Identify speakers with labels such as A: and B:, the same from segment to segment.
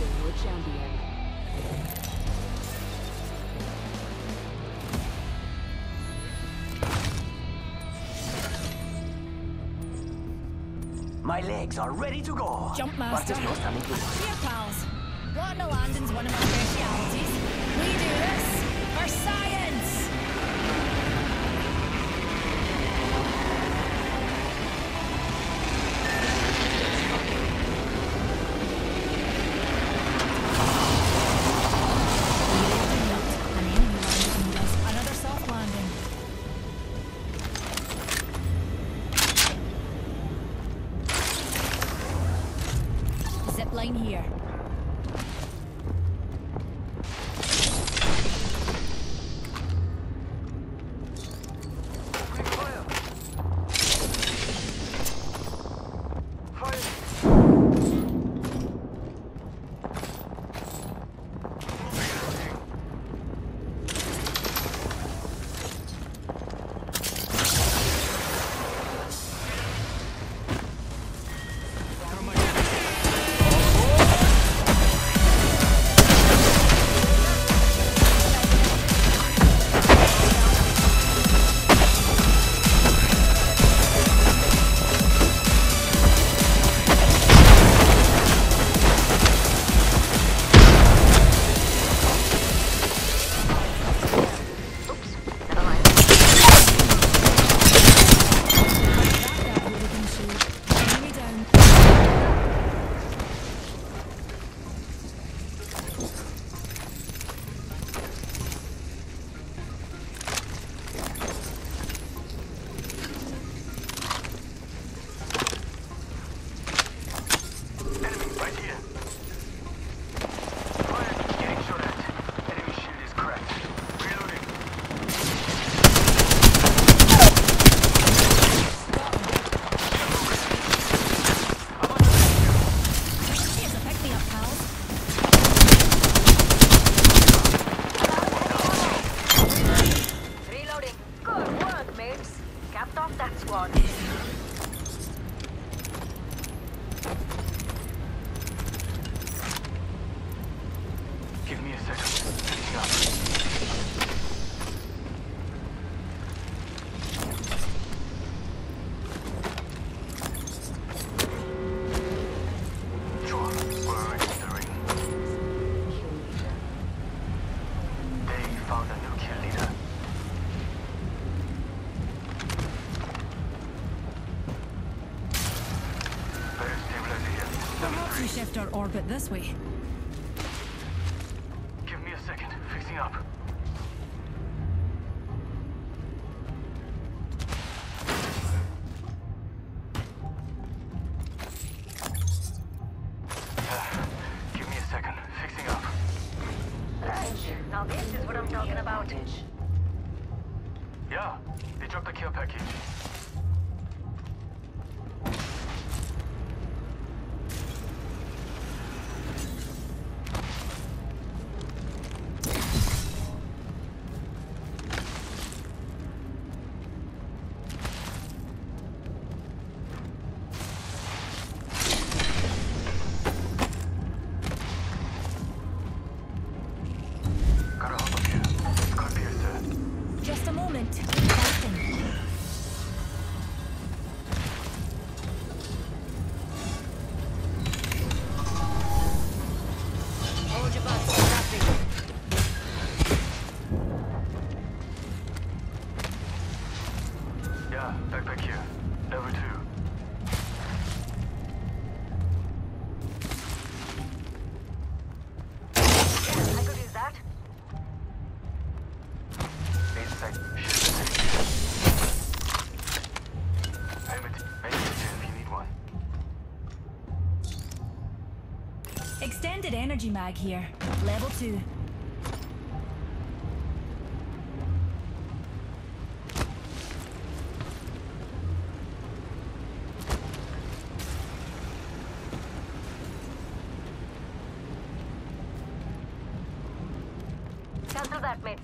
A: Introducing your champion.
B: My legs are ready to go.
C: Jump
B: But
C: master.
B: there's no standing still.
C: Here, pals. Plotting a landing's one of my specialities. We do this for science! An enemy landing does another soft landing. Zip line here.
B: Give me a second. Picking up. Sure, we're entering. They found a new kill leader. Better stabilize it here.
C: Perhaps we shift our orbit this way.
B: Give me a second. Fixing up. Give me a second. Fixing up.
D: Now this is what I'm talking about.
B: Yeah, they dropped the care package. Gotta hop up here. Can't be here, sir.
C: Just a moment. Fighting.
D: Hold your butts. Nothing.
B: Yeah, backpack here. Level 2.
D: Yeah, I could use that.
B: Base site. Payment if you need one.
C: Extended energy mag here. Level 2.
D: Cancel that, mates.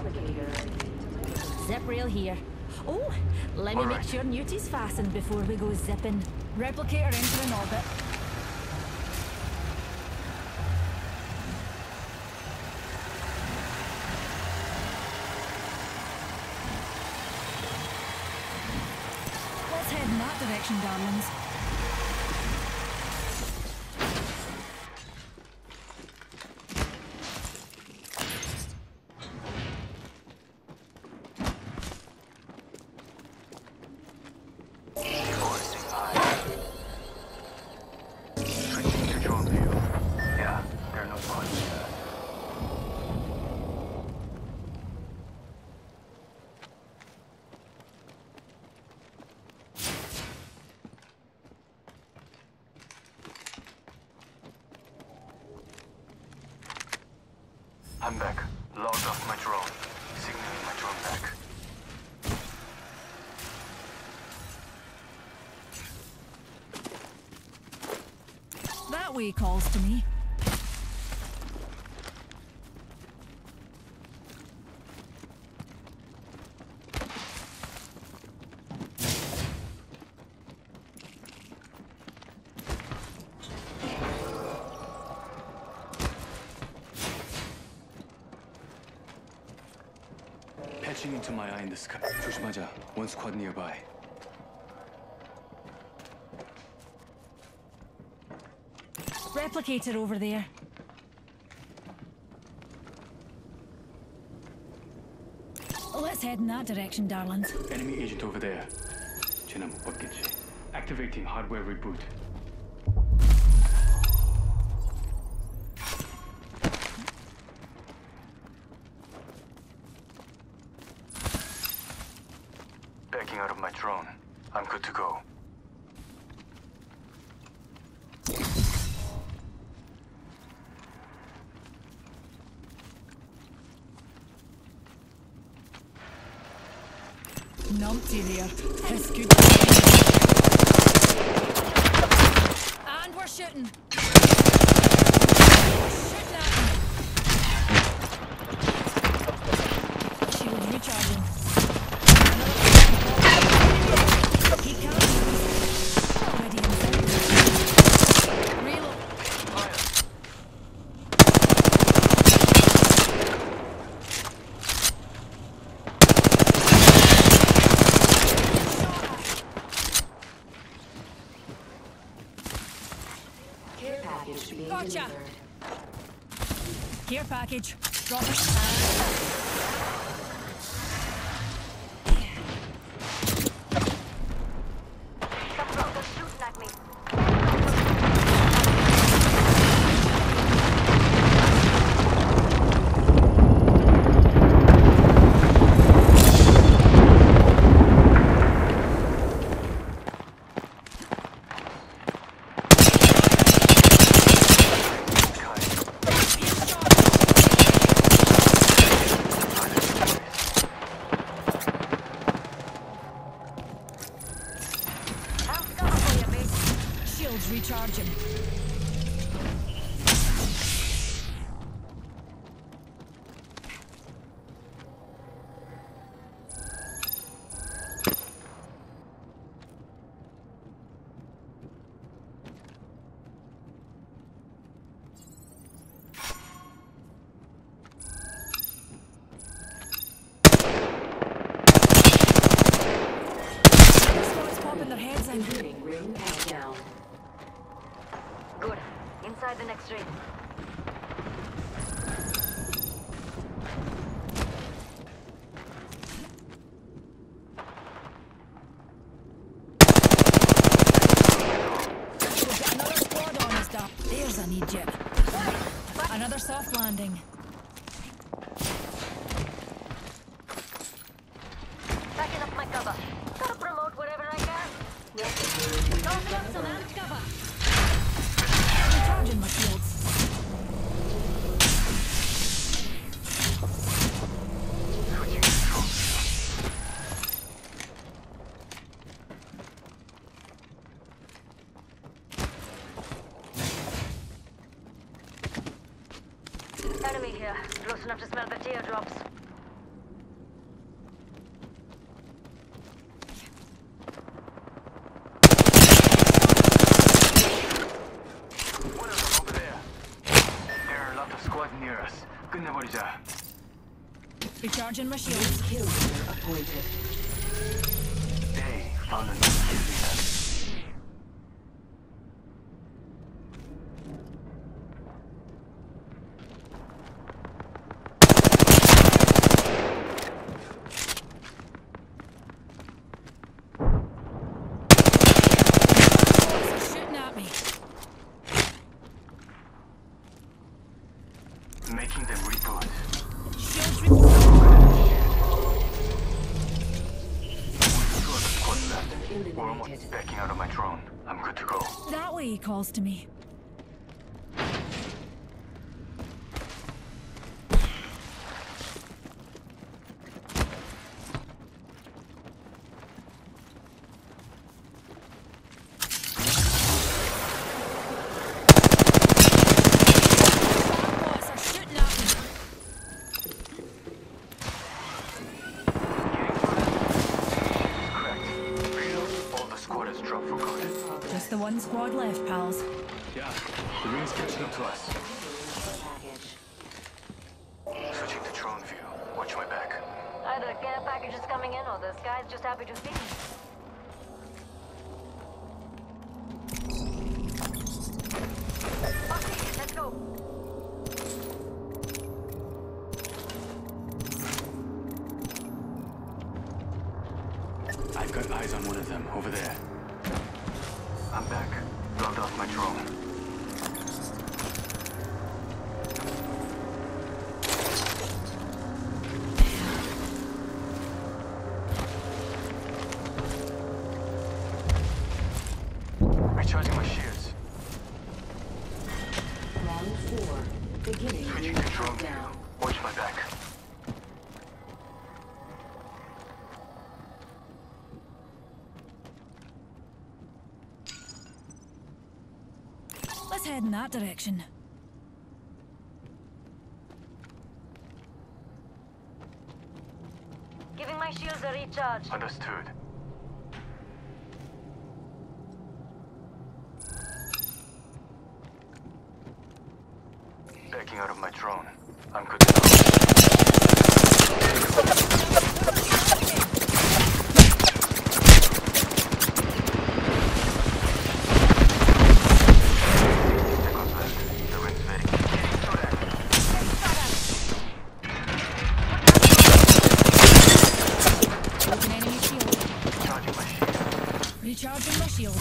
C: Zip rail here. Oh, let me
B: All
C: make
B: right.
C: sure Newtie's fastened before we go zipping. Replicator entering orbit. Let's head in that direction, darlings.
B: Forcing high. Switching to drone view. Yeah, there are no points here. I'm back. Logged off my drone. Signaling my drone back.
C: That way calls to me.
B: Patching into my eye in the sky. 조심하자. One squad nearby.
C: Replicator over there. Let's head in that direction, darlings.
B: Enemy agent over there. 쟤는 못 봤겠지. Activating hardware reboot. Backing out of my drone. I'm good to go.
C: Numpty there. That's good. And we're shooting. Shooting at him. Shield recharging. He can't move. Already inside. Reload.
A: Care package being
C: Gotcha.
A: delivered.
C: Care package. Drop it.
D: Some brothers shooting at me. I'm coming for you, mate.
C: Shields recharging. Squad's popping their heads in.
A: Entering ring countdown.
D: Good. Inside the next ring.
C: We've got another squad on us, Doc. There's an Egypt. Another soft landing.
D: Backing up my cover. Gotta promote wherever I can. Tossing up some amped cover.
C: Recharging my shields.
B: Switching to drone.
D: Enemy here. Close enough to smell the teardrops.
B: 버리자.
C: Recharging my shields.
A: Kill leader appointed.
B: They found a new kill leader.
C: Boys are shooting at me.
B: Making them reboot.
C: Shields
B: Two other squads left. We're almost backing out of my drone. I'm good to go.
C: that way he calls to me. Boys are shooting at me.
B: Correct. Reload. All the squad has dropped for good.
C: Just the one squad left, pals.
B: Yeah, the ring's catching up to us.
A: Package.
B: Switching to drone view. Watch my back.
D: Either care package is coming in or this guy's just happy to see me. Okay, let's go.
B: I've got eyes on one of them, over there. I'm back. Logged off my drone. Recharging my shields.
A: Round 4. Beginning
B: Switching
A: ring
B: to drone view.
A: countdown.
B: Watch my back.
C: Let's head in that direction.
D: Giving my shields a recharge.
B: Understood. Backing out of my drone. I'm good to go. Seconds left. The ring's ready.
C: Broken enemy shield.
B: Charging my shield.
C: Recharging my shield.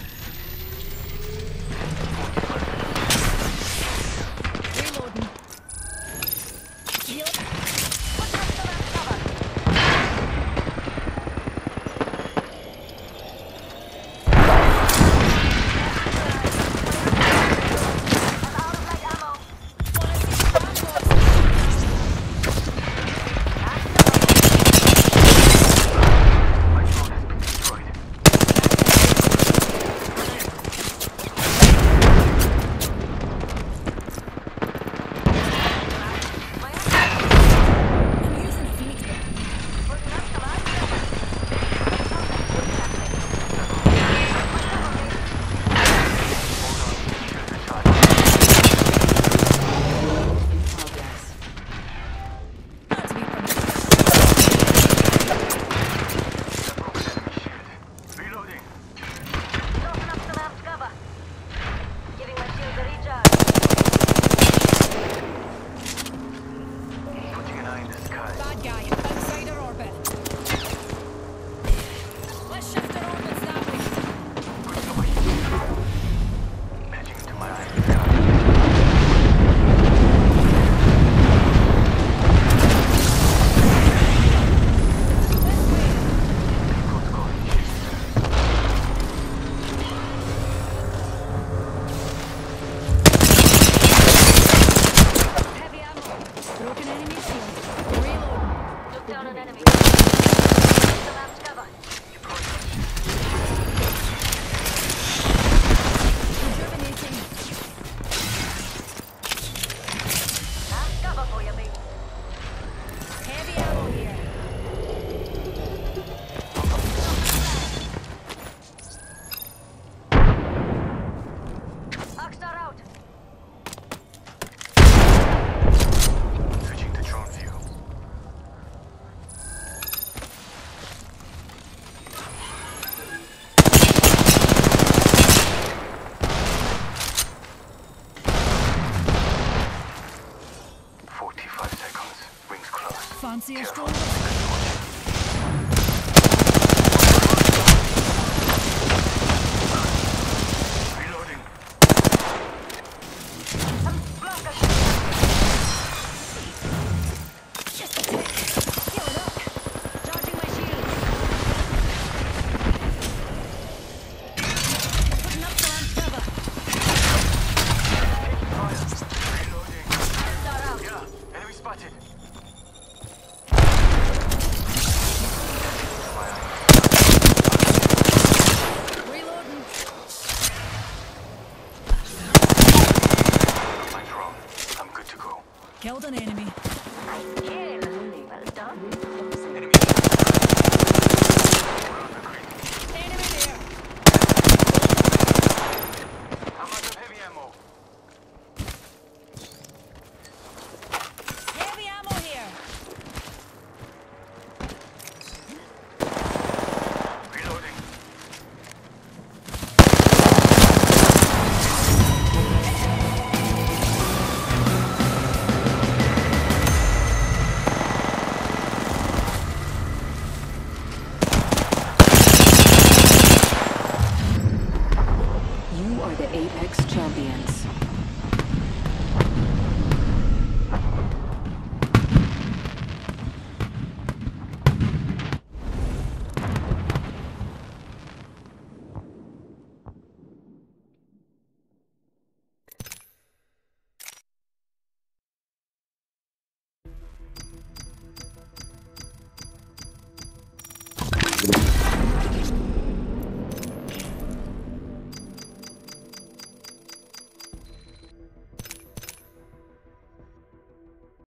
C: Reloading. Shield.
B: My drone has been destroyed.
C: I'm using a Phoenix.
A: In progress.
C: Not to be permitted.
B: Reloading.
D: Open up some amped cover. Giving my shields a recharge.
B: Putting an eye in the sky.
C: Bad guy, outside our orbit. Let's shift our orbits that way.
B: Patching into my eye in the sky. Coast Guard shield.
D: Heavy ammo.
C: Broken enemy shield. Reload.
D: Took down an enemy. Some amped cover.
C: Rejuvenating.
D: Amped cover for you, mate.
C: Heavy ammo here.
D: Arcstar out.
C: Fancy a stroll?